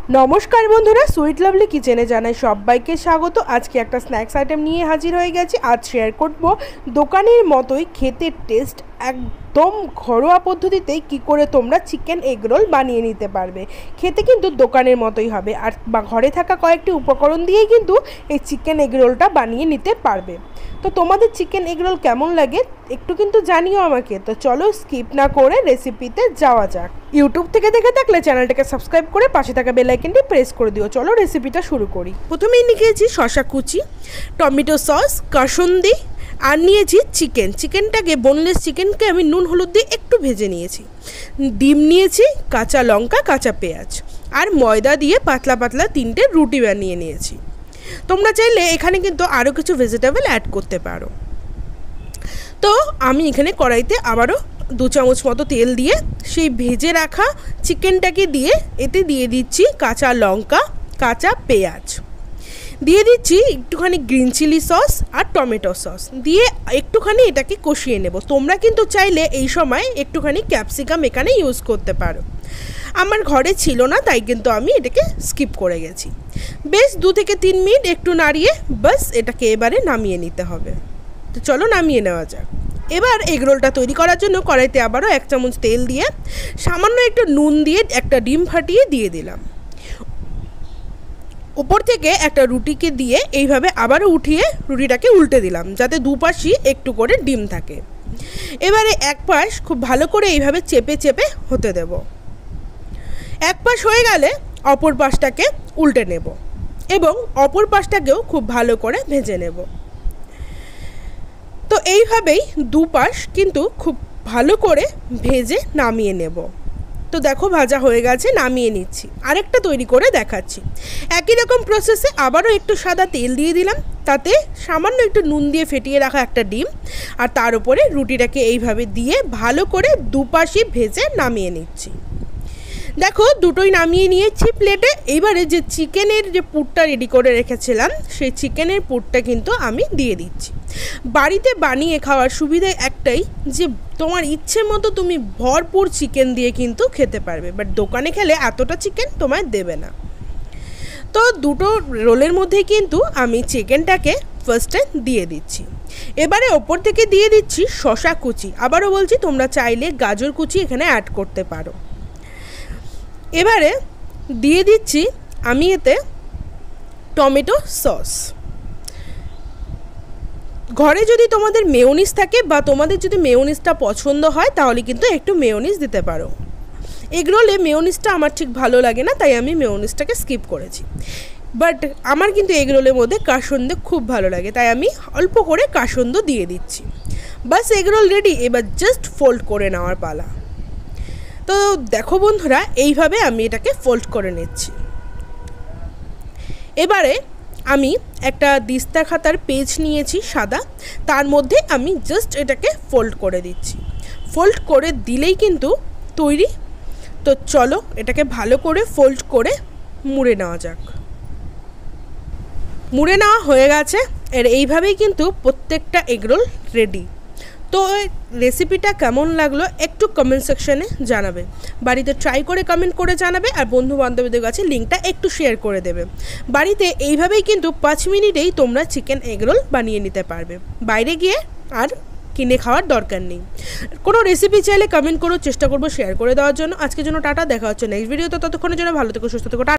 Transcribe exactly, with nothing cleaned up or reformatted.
नमस्कार बंधुरा सुइट लाभली किचेने जानाई सबाइके स्वागत। आज के एक स्नैक्स आइटेम निये हाजिर हो गेছি। आज शेयर करब दोकानेर मतोई खेते टेस्ट एकदम घरोया पद्धतिते कि करे तोमरा चिकेन एग रोल बानिये निते पारबे। खेते किन्तु दोकानेर मतोई हबे आर घरे थाका कयेकटी उपकरण दिएई किन्तु एई चिकेन एग रोलटा बानिये निते पारबे। तो तोमादेर चिकेन एग रोल केमन लागे एकटू किन्तु जानियो आमाके। तो चलो स्किप ना करे रेसिपिते जावा जाक। यूट्यूब থেকে দেখে থাকলে চ্যানেলটাকে সাবস্ক্রাইব করে পাশে থাকা বেল আইকনটি প্রেস করে দিও। চলো রেসিপিটা শুরু করি। প্রথমেই নিয়েছি শসা কুচি, টমেটো সস, কাসুন্দি আর নিয়েছি চিকেন। চিকেনটাকে বোনলেস চিকেনকে আমি নুন হলুদ দিয়ে একটু ভেজে নিয়েছি। ডিম নিয়েছি, কাঁচা লঙ্কা, কাঁচা পেঁয়াজ আর ময়দা দিয়ে পাতলা পাতলা তিনটে রুটি বানিয়ে নিয়েছি। তোমরা চাইলে এখানে কিন্তু আরও কিছু ভেজিটেবল অ্যাড করতে পারো। তো আমি এখানে কড়াইতে আবারও দু চামচ মতো তেল দিয়ে সেই ভেজে রাখা চিকেনটাকে দিয়ে এতে দিয়ে দিচ্ছি কাঁচা লঙ্কা, কাঁচা পেঁয়াজ, দিয়ে দিচ্ছি একটুখানি গ্রিন চিলি সস আর টমেটো সস দিয়ে একটুখানি এটাকে কষিয়ে নেব। তোমরা কিন্তু চাইলে এই সময় একটুখানি ক্যাপসিকাম এখানে ইউজ করতে পারো। আমার ঘরে ছিল না তাই কিন্তু আমি এটাকে স্কিপ করে গেছি। বেশ দু থেকে তিন মিনিট একটু নাড়িয়ে বাস এটাকে এবারে নামিয়ে নিতে হবে। তো চলো নামিয়ে নেওয়া যাক। এবার এগ রোলটা তৈরি করার জন্য কড়াইতে আবারও এক চামচ তেল দিয়ে সামান্য একটু নুন দিয়ে একটা ডিম ফাটিয়ে দিয়ে দিলাম। উপর থেকে একটা রুটিকে দিয়ে এইভাবে আবারও উঠিয়ে রুটিটাকে উল্টে দিলাম যাতে দুপাশই একটু করে ডিম থাকে। এবারে এক পাশ খুব ভালো করে এইভাবে চেপে চেপে হতে দেব। এক পাশ হয়ে গেলে অপর পাশটাকে উল্টে নেব এবং অপর পাশটাকেও খুব ভালো করে ভেজে নেব। তো এইভাবেই দুপাশ কিন্তু খুব ভালো করে ভেজে নামিয়ে নেব। তো দেখো ভাজা হয়ে গেছে, নামিয়ে নিচ্ছি। আরেকটা তৈরি করে দেখাচ্ছি। একই রকম প্রসেসে আবারও একটু সাদা তেল দিয়ে দিলাম, তাতে সামান্য একটু নুন দিয়ে ফেটিয়ে রাখা একটা ডিম আর তার উপরে রুটিটাকে এইভাবে দিয়ে ভালো করে দুপাশই ভেজে নামিয়ে নিচ্ছি। দেখো দুটোই নামিয়ে নিয়েছি প্লেটে। এইবারে যে চিকেনের যে পুরটা রেডি করে রেখেছিলাম সেই চিকেনের পুরটা কিন্তু আমি দিয়ে দিচ্ছি। বাড়িতে বানিয়ে খাওয়ার সুবিধা একটাই যে তোমার ইচ্ছে মতো তুমি ভরপুর চিকেন দিয়ে কিন্তু খেতে পারবে, বাট দোকানে খেলে এতটা চিকেন তোমায় দেবে না। তো দুটো রোলের মধ্যে কিন্তু আমি চিকেনটাকে ফার্স্টে দিয়ে দিচ্ছি। এবারে ওপর থেকে দিয়ে দিচ্ছি শসা কুচি। আবারও বলছি তোমরা চাইলে গাজর কুচি এখানে অ্যাড করতে পারো। এবারে দিয়ে দিচ্ছি আমি এতে টমেটো সস। ঘরে যদি তোমাদের মেয়োনিজ থাকে বা তোমাদের যদি মেয়োনিজটা পছন্দ হয় তাহলে কিন্তু একটু মেয়োনিজ দিতে পারো। এগ রোলে মেয়োনিজটা আমার ঠিক ভালো লাগে না তাই আমি মেয়োনিজটাকে স্কিপ করেছি, বাট আমার কিন্তু এগ রোলের মধ্যে কাসুন্দি খুব ভালো লাগে তাই আমি অল্প করে কাসুন্দি দিয়ে দিচ্ছি। বাস এগ রোল রেডি। এবার জাস্ট ফোল্ড করে নেওয়ার পালা। তো দেখো বন্ধুরা এইভাবে আমি এটাকে ফোল্ড করে নিচ্ছি। এবারে আমি একটা দিস্তা খাতার পেজ নিয়েছি সাদা, তার মধ্যে আমি জাস্ট এটাকে ফোল্ড করে দিচ্ছি। ফোল্ড করে দিলেই কিন্তু তৈরি। তো চলো এটাকে ভালো করে ফোল্ড করে মুড়ে নেওয়া যাক। মুড়ে নেওয়া হয়ে গেছে। এর এইভাবেই কিন্তু প্রত্যেকটা এগরোল রেডি। তো রেসিপিটা কেমন লাগলো একটু কমেন্ট সেকশনে জানাবে। বাড়িতে ট্রাই করে কমেন্ট করে জানাবে আর বন্ধু বান্ধবীদের কাছে লিঙ্কটা একটু শেয়ার করে দেবে। বাড়িতে এইভাবেই কিন্তু পাঁচ মিনিটেই তোমরা চিকেন এগরোল বানিয়ে নিতে পারবে, বাইরে গিয়ে আর কিনে খাওয়ার দরকার নেই। কোনো রেসিপি চাইলে কমেন্ট করো, চেষ্টা করবো শেয়ার করে দেওয়ার জন্য। আজকের জন্য টাটা, দেখা হচ্ছে নেক্সট ভিডিওতে। ততক্ষণের জন্য ভালো থেকো, সুস্থ থেকো।